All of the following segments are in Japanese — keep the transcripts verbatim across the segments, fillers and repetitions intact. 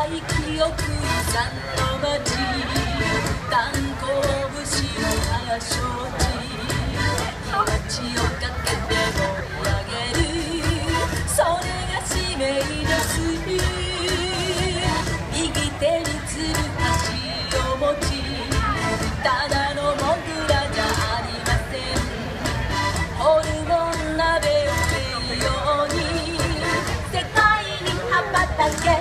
い記憶遺産の街、炭鉱節の早承知、命をかけて盛り上げる、それが使命です。右手につる橋を持ち、ただのモグラじゃありません。ホルモン鍋を栄養に世界に羽ばたけ。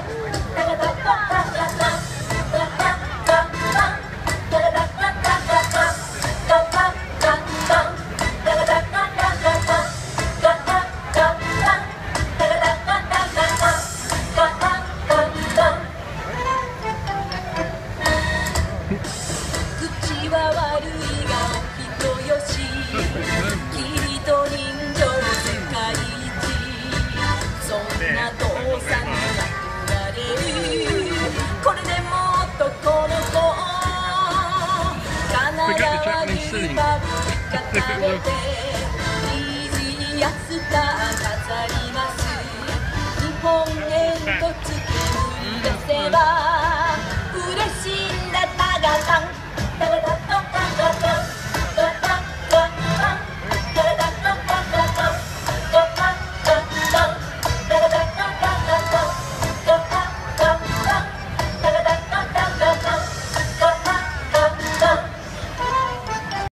口は悪いがお人よし、義理と人情世界一、そんな父さんに憧れる。これでも男の子、カナダはリパブリカ食べて